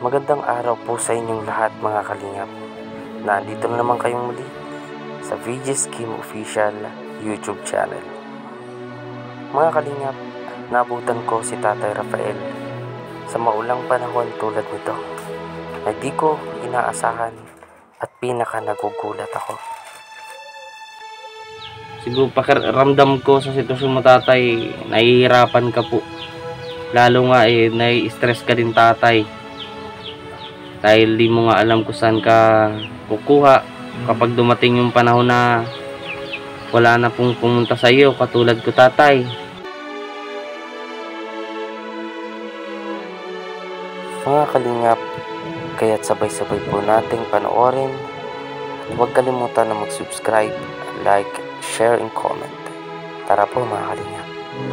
Magandang araw po sa inyong lahat mga kalingap. Nandito na naman kayong muli sa VJ's Kim Official YouTube channel. Mga kalingap, nabutan ko si Tatay Rafael sa maulang panahon tulad nito na di ko inaasahan at pinaka nagugulat ako. Siguro pakiramdam ko sa sitwasyon mo, tatay, nahihirapan ka po. Lalo nga nai-stress ka din, tatay. Dahil di mo nga alam kung saan ka kukuha kapag dumating yung panahon na wala na pong pumunta sa iyo, katulad ko, tatay. Mga kalingap, kaya't sabay-sabay po nating panoorin at huwag kalimutan na mag-subscribe, like, share, and comment. Tara po mga kalingap.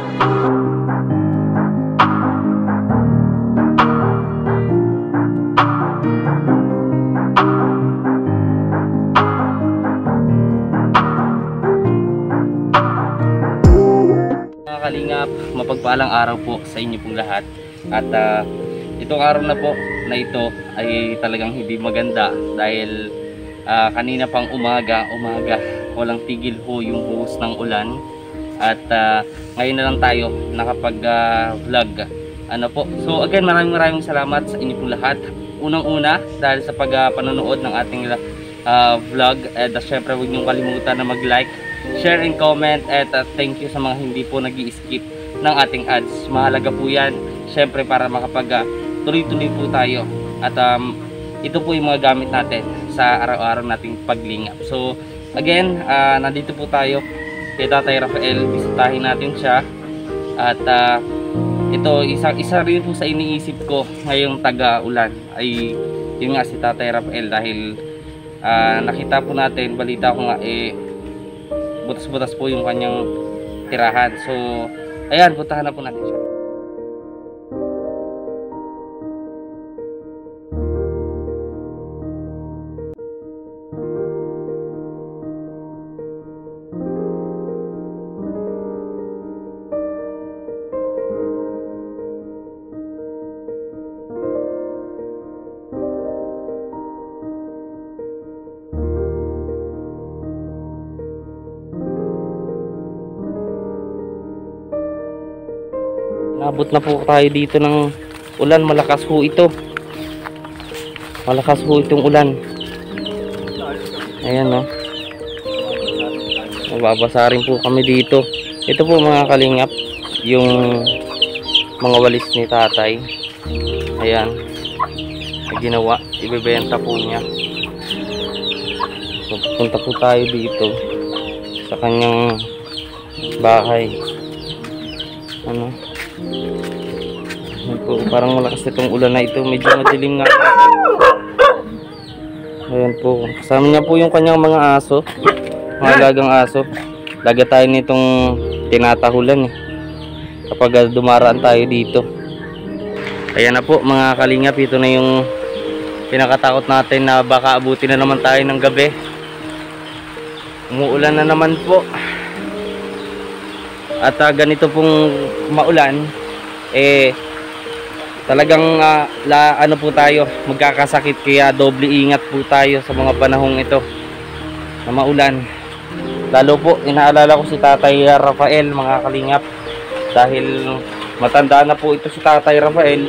Mga kalingap, mapagpalang araw po sa inyo pong lahat. At itong araw na po na ito ay talagang hindi maganda dahil kanina pang umaga walang tigil ho yung buhos ng ulan. At ngayon na lang tayo nakapag-vlog. So again, maraming salamat sa inyo pong lahat. Unang-una dahil sa panonood ng ating vlog. At syempre huwag niyong kalimutan na mag-like, share, and comment. At thank you sa mga hindi po nag-i-skip ng ating ads. Mahalaga po yan syempre para tuloy-tuloy po tayo. At ito po yung mga gamit natin sa araw-araw nating paglingap. So again, nandito po tayo kay Tatay Rafael. Bisitahin natin siya. At ito, isa rin po sa iniisip ko ngayong taga-ulan ay yun nga, si Tatay Rafael. Dahil nakita po natin, balita ko nga butas-butas po yung kanyang tirahan. So ayan, puntahan na po natin siya. Nabot na po tayo dito ng ulan. Malakas ho ito. Malakas ho itong ulan. Ayan, no. Mababasa rin po kami dito. Ito po mga kalingap, yung mga walis ni tatay. Ayan, ginawa, ibebenta po niya. So punta po tayo dito sa kanyang bahay. Parang malakas itong ulan na ito. Medyo madilim nga. Ayan po. Kasama niya po yung kanyang mga aso. Mga alagang aso. Lagi tayo nitong tinatahulan kapag dumaraan tayo dito. Ayan na po mga kalingap. Ito na yung pinakatakot natin na baka abutin na naman tayo ng gabi. Umuulan na naman po. At ganito pong maulan, talagang po tayo, magkakasakit. Kaya doble ingat po tayo sa mga panahong ito na maulan. Lalo po, inaalala ko si Tatay Rafael mga kalingap. Dahil matanda na po ito si Tatay Rafael.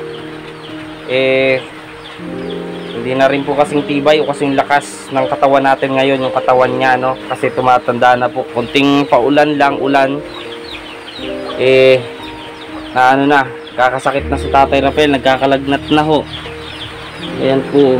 Hindi na rin po kasing tibay o kasing lakas ng katawan natin ngayon, yung katawan niya, no? Kasi tumatanda na po. Kunting paulan lang, ulan, na kakasakit na si Tatay Rafael, nagkakalagnat na ho. Ayan po.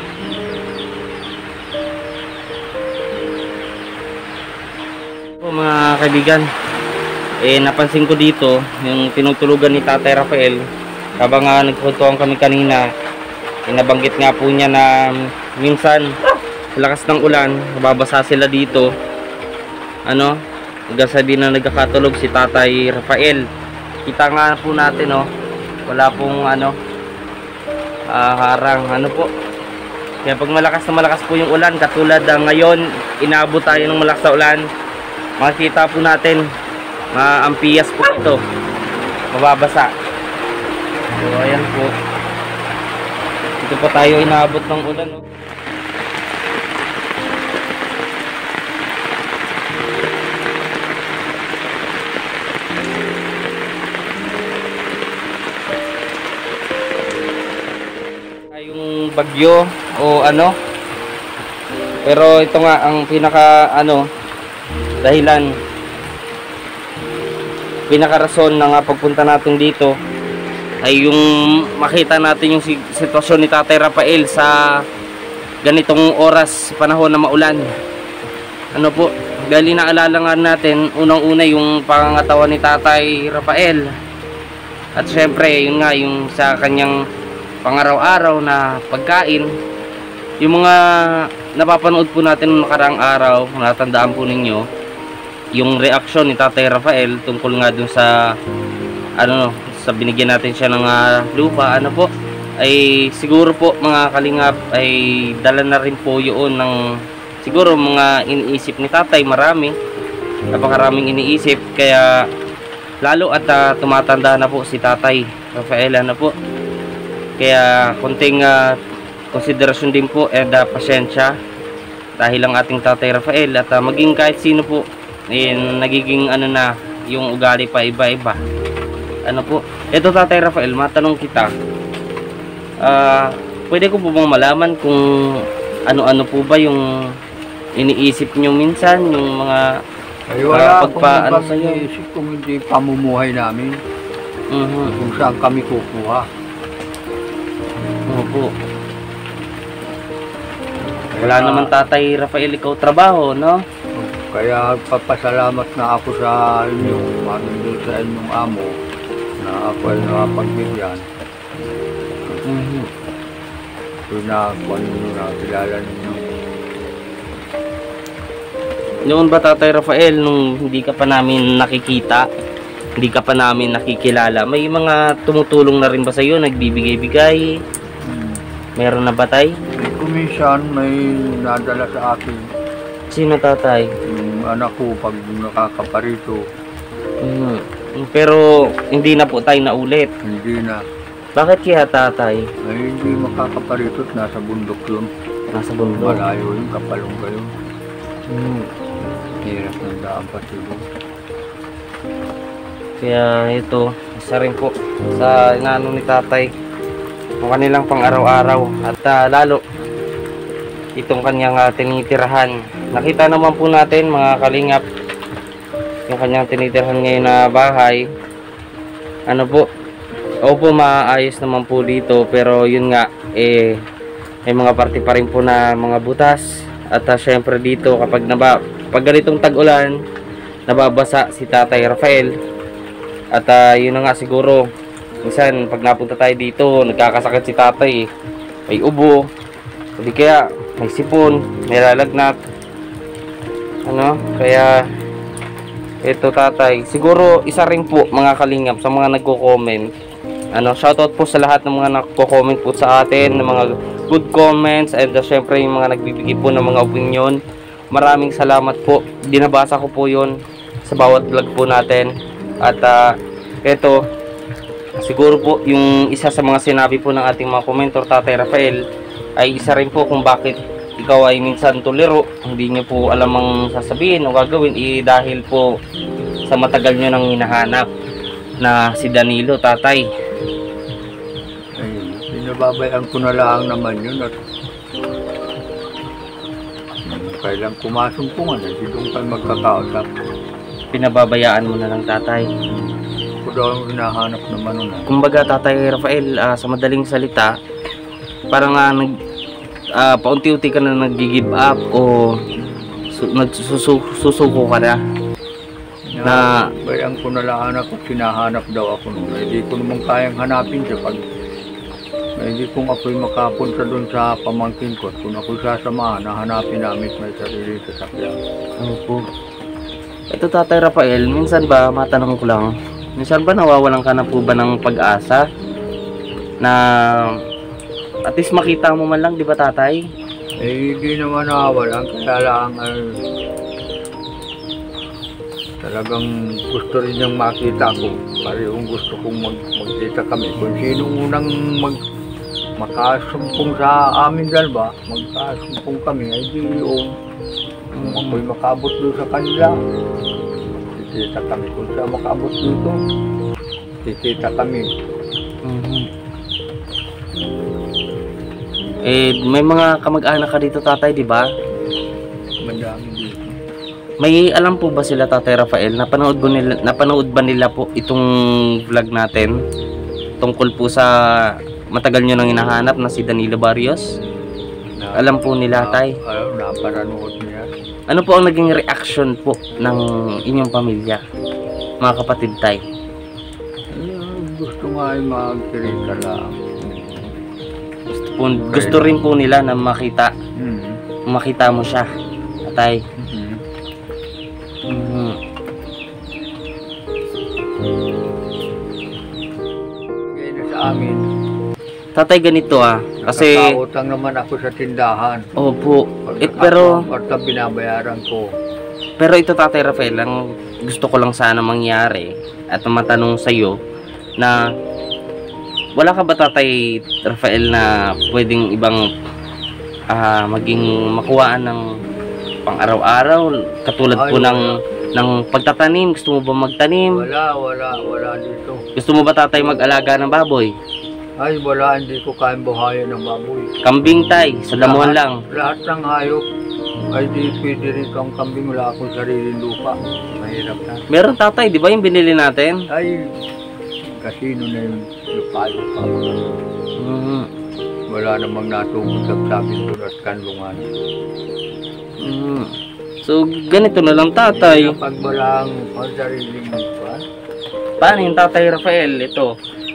Mga kaibigan, napansin ko dito yung tinutulugan ni Tatay Rafael. Habang nagkwentuhan kami kanina, nabanggit nga po niya na minsan lakas ng ulan, nababasa sila dito. Nagsasabi na nagkakatulog si Tatay Rafael. Kita nga po natin, wala pong harang, po. Kaya pag malakas na malakas po yung ulan, katulad ngayon, inaabot tayo ng malakas na ulan, makikita po natin, ampiyas po ito, mababasa. So ayan po. Dito pa tayo inaabot ng ulan, no? Yung bagyo o ano. Pero ito nga ang pinaka dahilan, pinaka-rason na nga pagpunta natin dito ay yung makita natin yung sitwasyon ni Tatay Rafael sa ganitong oras, panahon na maulan. Ano po, dahil naalala nga natin unang-una yung pangangatawan ni Tatay Rafael. At syempre, yun nga, yung sa kanyang pangaraw-araw na pagkain. Yung mga napapanood po natin noong nakaraang araw, natandaan po ninyo yung reaksyon ni Tatay Rafael tungkol nga dun sa sa binigyan natin siya ng lupa, ay siguro po mga kalingap ay dala na rin po yun ng siguro mga iniisip ni Tatay. Napakaraming iniisip, kaya lalo at tumatanda na po si Tatay Rafael, kaya konting konsiderasyon din po and pasensya dahil ang ating Tatay Rafael at maging kahit sino po nagiging yung ugali pa iba-iba. Ito Tatay Rafael, matanong kita, pwede ko po bang malaman kung ano-ano po ba yung iniisip nyo minsan, yung mga wala akong sa iniisip kung hindi pamumuhay namin, kung saan kami kukuha. Opo. Wala naman Tatay Rafael ikaw trabaho, no? Kaya papasalamat na ako sa inyo, doon sa inyong amo, na ako ay nakapagbigyan. Doon na ako na kilala ninyo. Noon ba Tatay Rafael, nung hindi ka pa namin nakikita, hindi ka pa namin nakikilala, may mga tumutulong na rin ba sa iyo, nagbibigay-bigay? Meron na ba, Tay? Kuminsan may nadala sa akin. Sino, Tatay? Yung anak ko pag nakakaparito. Pero hindi na po tayo naulit. Hindi na. Bakit kaya, Tatay? Ay hindi makakaparito, nasa bundok yun. Nasa bundok? Malayo yung kapalong kayo. Hirap ng daan pati doon. Kaya ito, isa rin po sa inaano ni Tatay, ang kanilang pang araw-araw at lalo itong kanyang tinitirahan. Nakita naman po natin mga kalingap yung kanyang tinitirahan ngayon na bahay. Opo, maayos naman po dito, pero yun nga may mga parte pa rin po na mga butas. At syempre dito kapag ganitong tag-ulan, nababasa si Tatay Rafael. At yun na nga siguro, minsan pag napunta tayo dito, nagkakasakit si Tatay, may ubo, hindi kaya may sipon, may lalagnat. Kaya ito Tatay, siguro isa rin po mga kalingap sa mga nagko-comment. Shoutout po sa lahat ng mga nagko-comment po sa atin, ng mga good comments, and syempre yung mga nagbibigay po ng mga opinion. Maraming salamat po, dinabasa ko po yun sa bawat vlog po natin. At ito siguro po yung isa sa mga sinabi po ng ating mga komentor, Tatay Rafael, ay isa rin po kung bakit ikaw ay minsan tuliro, hindi nyo po alam ang sasabihin o gagawin, dahil po sa matagal nyo nang hinahanap na si Danilo, Tatay. Ay, pinababayaan ko na lang naman yun at kailang kumasumpungan, hindi doon tayo magkakausap. Pinababayaan mo na lang, Tatay. Ako daw ang hinahanap naman nun. Kumbaga Tatay Rafael, sa madaling salita, parang paunti-unti ka na nag-give up o nagsusuko ka na. Bayang ko na lang anak ko, sinahanap daw ako nun. Hindi ko naman kayang hanapin siya pag hindi kung ako'y makapunta doon sa pamangkin ko. Kung ako'y sasamahan, nahanapin namin may sarili sa sakyan. Opo. Ito Tatay Rafael, minsan ba, matanong ko lang, minsan ba nawawalan ka na po ba ng pag-asa na at least makita mo man lang, di ba Tatay? Hindi naman nawawalan, kaya lang talagang gusto rin niyang makita ko. Parehong gusto kong magkita kami. Kung sinong unang makasumpong sa amin dalawa, magkasumpong kami, ay di yung ako'y makabot doon sa kanila. Kikita kami kung siya makabot dito. Kikita kami. Eh, may mga kamag-anak ka dito, tatay, di ba? Madami dito. May alam po ba sila, Tatay Rafael? Napanood ba nila po itong vlog natin? Tungkol po sa matagal nyo nang hinahanap na si Danilo Barrios? Alam po nila, tay? Naparanood niya. Ano po ang naging reaction po ng inyong pamilya, mga kapatid, tay? Gusto nga ay magkirita lang. Gusto rin po nila na makita mo siya, tay. Kaya sa amin. Tatay, ganito kasi nakakautang naman ako sa tindahan. Opo. Pero binabayaran ko. Pero ito, Tatay Rafael, ang gusto ko lang sana mangyari at matanong sa iyo na wala ka ba, Tatay Rafael, na pwedeng ibang maging makuhaan ng pang-araw-araw katulad po ng pagtatanim? Gusto mo ba magtanim? Wala dito. Gusto mo ba, Tatay, mag-alaga ng baboy? Ay, wala, hindi ko kayang buhayin ng baboy. Kambing, tay, sa damuhan lang. Lahat ng hayop ay di pwede rito ang kambing, wala akong sariling lupa. Mahirap na. Meron, Tatay, di ba yung binili natin? Ay, kasino na yung lupa. Wala namang natubos sa sabi doon at kanlungan. So, ganito na lang, Tatay. Pag walang sariling lupa. Paano yung Tatay Rafael? Ito,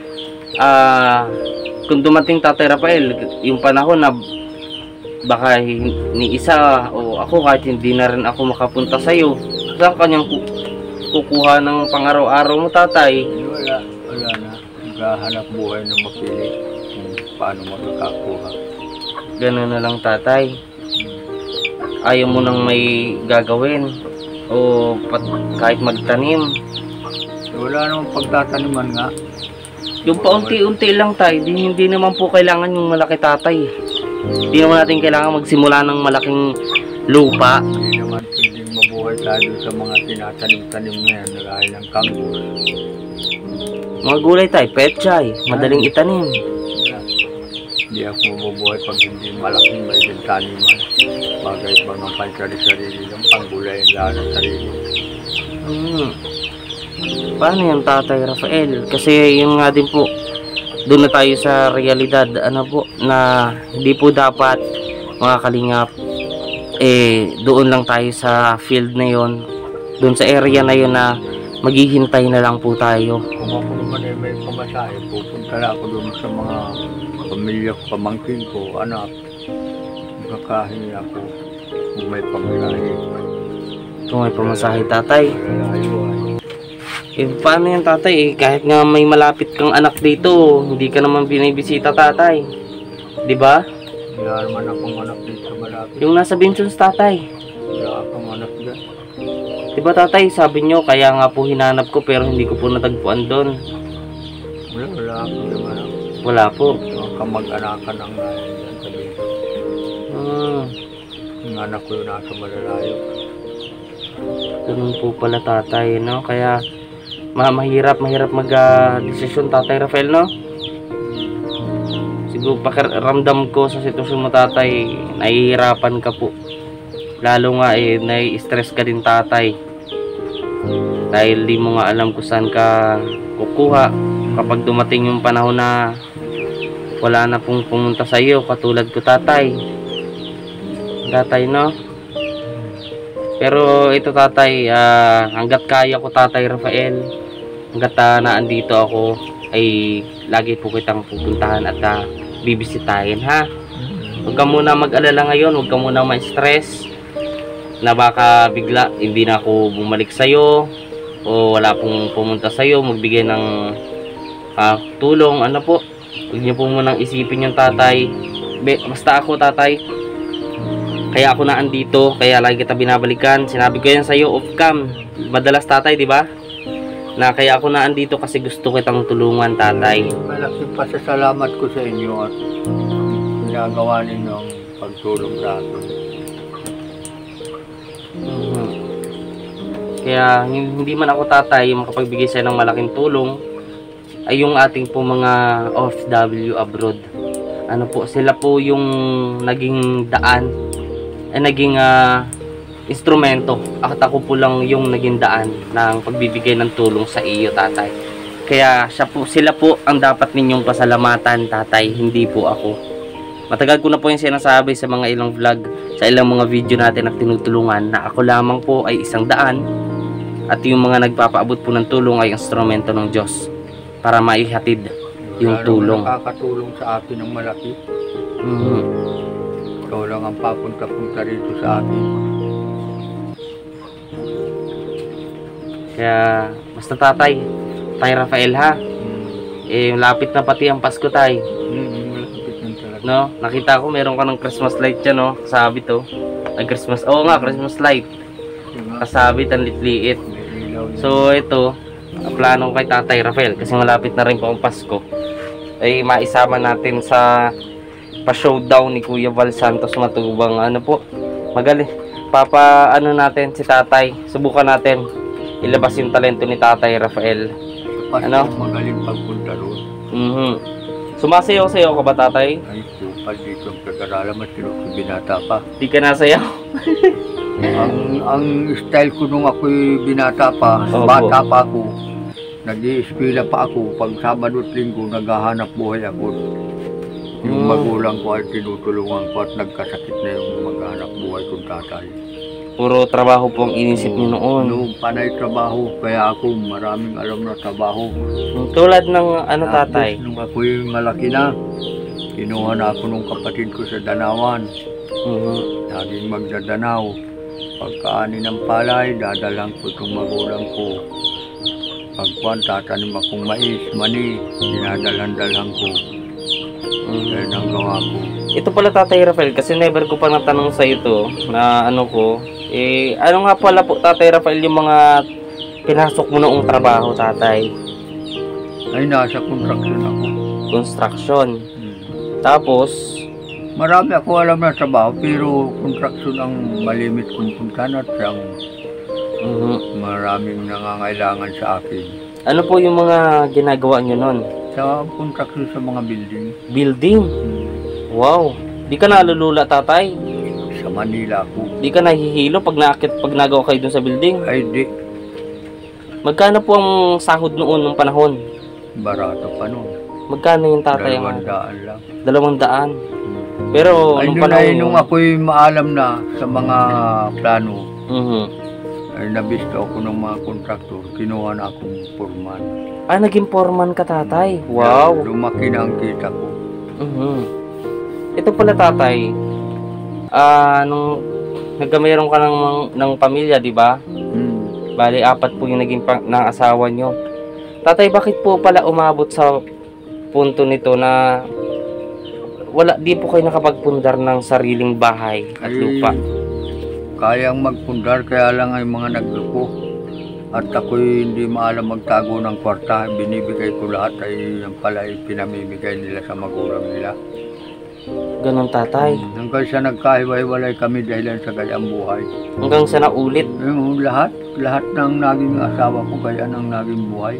kung dumating, Tatay Rafael, yung panahon na baka ni isa o ako kahit hindi na rin ako makapunta sa iyo, saan kanyang kukuha ng pang-araw-araw mo, Tatay? Wala na. Naghahanap buhay na mapili kung paano makakakuha. Ganun na lang, Tatay. Ayaw mo nang may gagawin o kahit magtanim. Wala namang pagtataniman nga. Yung paunti-unti lang, tay, hindi naman po kailangan yung malaki, Tatay. Hindi naman natin kailangan magsimula ng malaking lupa. Hindi naman pwedeng mabuhay tayo sa mga tinatanim-tanim na yan, nagahil ng kangus. Mga gulay, tay, petchay, madaling itanim. Hindi ako mabubuhay pag hindi malaking may taniman. Bagay pa ng pansari-sarili ng panggulay ang lahat ng sarili. Paano yan, Tatay Rafael? Kasi yun nga din po, doon na tayo sa realidad, na hindi po dapat, mga kalingap, doon lang tayo sa field na yon, doon sa area na yon na maghihintay na lang po tayo. Kung ako naman ay may pamasahe, pupunta na ako doon sa mga pamilya ko, pamangkin ko, anak. Magkakahingi ako kung may pamasahe. Kung may pamasahe, Tatay. Paano yan, Tatay? Kahit nga may malapit kang anak dito, hindi ka naman binibisita, Tatay. Di ba? Wala naman akong anak dito malapit. Yung nasa Bensons, Tatay. Wala akong anak dyan. Di ba, Tatay? Sabi nyo, kaya nga po hinanap ko pero hindi ko po natagpuan doon. Wala akong anak. Wala po. Kamag-anakan ang nahin dyan sa Bensons. Yung anak ko yung nasa malalayo. Ganun po pala, Tatay, no? Kaya mahirap mag-desisyon, Tatay Rafael, no? Siguro pakiramdam ko sa sitwasyon mo, Tatay, nahihirapan ka po. Lalo nga nai-stress ka din, Tatay. Dahil di mo nga alam kung saan ka kukuha kapag dumating yung panahon na wala na pong pumunta sa iyo, katulad ko, Tatay, no? Pero ito, Tatay, hanggat kaya ko, Tatay Rafael, hanggat naandito ako, ay lagi po kitang pupuntahan at bibisitahin, ha? Huwag ka muna mag-alala ngayon, huwag ka muna ma-stress na baka bigla hindi na ako bumalik sa'yo o wala pong pumunta sa'yo, magbigay ng tulong, po. Huwag niyo po munang isipin yung, Tatay. Basta ako, Tatay, kaya ako naandito, kaya lagi kita binabalikan. Sinabi ko yan sa'yo off cam madalas, Tatay, di ba? Na kaya ako naandito kasi gusto kitang tulungan, tatay. Malaking pasasalamat ko sa inyo at ginagawa ninyo ang pagtulong sa akin. Mhm. Kaya hindi man ako, tatay, makapagbigay sa'yo ng malaking tulong, ay yung ating po mga OFW abroad. Ano po, sila po yung naging daan, naging instrumento. At ako po lang yung naging daan ng pagbibigay ng tulong sa iyo, tatay. Kaya sila po ang dapat ninyong pasalamatan, tatay, hindi po ako. Matagal ko na po yung sinasabi sa mga ilang vlog, sa ilang mga video natin na tinutulungan, na ako lamang po ay isang daan at yung mga nagpapaabot po ng tulong ay instrumento ng Diyos para maihatid yung tulong. Nakakatulong sa akin ng malaki. Mhm. Ikaw lang ang papunta-punta rito sa akin. Kaya basta, tatay Rafael, ha, lapit na pati ang Pasko, tay. Malapit lang talaga. No, nakita ko meron ka ng Christmas light dyan, no, kasabit, oh. Ay, Christmas light, kasabit, ang litliit. So ito, plano kay Tatay Rafael, kasi malapit na rin po ang Pasko, ay maisama natin sa pa-showdown ni Kuya Val Santos Matubang. Ano po, magaling, natin si Tatay, subukan natin ilabas yung talento ni Tatay Rafael. Ano? Magaling pagpunta doon. Sumasayaw-sayaw ka ba, tatay? Ay, supal dito ang pag-aralan, mas binata pa. Di ka nasayaw? ang style ko nung ako'y binata pa, Opo. bata pa ako, nag-i-eskwela pa ako, pag Sabado at Linggo, naghahanap buhay ako. Yung magulang ko ay tinutulungan ko at nagkasakit na yung maghanap buhay kong tatay. Puro trabaho po ang inisip niyo noon. Noong panay trabaho, kaya ako maraming alam na trabaho. Tulad ng ano, tatay? Nung ako'y malaki na, kinuha na ako nung kapatid ko sa Danawan. Naging magdadanaw. Pagkaani ng palay, dadalang ko itong magulang ko. Pagkuhan, tatanim akong mais, mani, dinadalan-dalang ko. Kaya nang gawa ko. Ito pala, Tatay Rafael, kasi never ko pa natanong sa ito na ano ko. Ano nga pala po, Tatay Rafael, yung mga pinasok mo noong trabaho, tatay? Ay, nasa construction ako. Construction. Tapos, marami ako alam na trabaho, pero construction ang malimit kong puntahan at siyang maraming nangangailangan sa akin. ano po yung mga ginagawa nyo nun? Sa construction sa mga building. Building? Wow. Di ka nalulula, tatay? Sa Manila ako. Di ka nahihilo pag nagawa kayo dun sa building? Ay, di. Magkano po ang sahod noon nung panahon? Barato pa nun. Magkano yung tatay? 200 lang. 200. Pero Ay, nung yun panahon ay nung ako'y maalam na sa mga plano, ay nabisto ako ng mga kontraktor, kinuha na akong foreman. naging foreman ka, tatay? Wow. Lumaki na ang kita ko. Ito pala, tatay, nung nagkameron ka ng pamilya, di ba? Bali, 4 po yung naging ng asawa nyo. Tatay, bakit po pala umabot sa punto nito na di po kayo nakapagpundar ng sariling bahay at lupa? Kayang magpundar, kaya lang ay mga naglupo. At ako'y hindi maalam magtago ng kwarta. Binibigay ko lahat, ay yan pala ay pinamimigay nila sa magulang nila. Ganon, tatay. Hanggang sa nagkahiwa-hiwalay kami dahil sa gayang buhay. Hanggang sa naulit. Yung lahat ng naging asawa ko kaya ng naging buhay.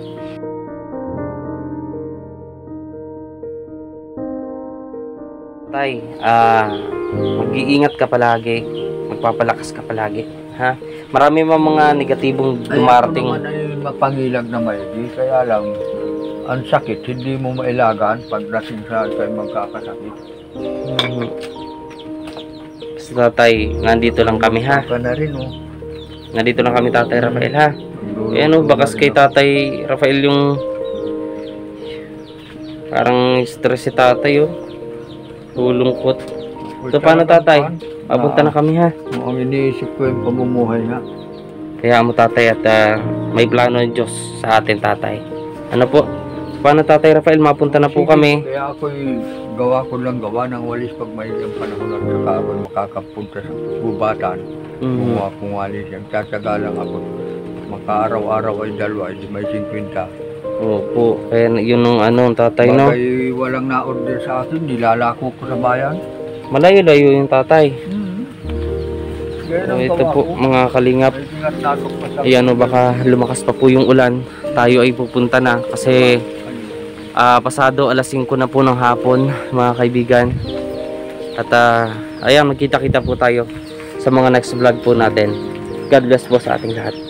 Tay, mag-iingat ka palagi. Magpapalakas ka palagi. Ha? Marami mga negatibong dumarating. Ay, ako naman ay mapangilag na maigi. Kaya lang, ang sakit, hindi mo mailagaan pag lasing sa kayo magkakasakit. Basta, tatay, nandito lang kami, ha? Ka na rin, oh. Nandito lang kami, Tatay Rafael, ha? Bakas kay Tatay Rafael yung parang stress si tatay, oh. Lulungkot. So, paano, tatay? Papunta na kami, ha? Ang iniisip ko yung pamumuhay nga. Kaya mo, tatay, at may plano ng Diyos sa atin, tatay. Ano po? Paano, Tatay Rafael? Mapunta na po kami. Kaya ako'y gawa ng walis pag may ang panahon at saka ako'y makakapunta sa bubatan. Kumuha kong walis yan. Tataga lang ako. Maka-araw-araw ay dalawa, di may 50. Opo, kaya yun ang ano, tatay, no? Bagay walang na-order sa akin, nilalako ko sa bayan. Malayo-layo yung tatay. Ganyan So, ang ito gawa po, ko. mga kalingap. May tinatatok pa sa Ayan, o, baka lumakas pa po yung ulan. Tayo ay pupunta na kasi pasado alas 5 na po ng hapon, mga kaibigan. At ayan, magkita-kita po tayo sa mga next vlog po natin. God bless po sa ating lahat.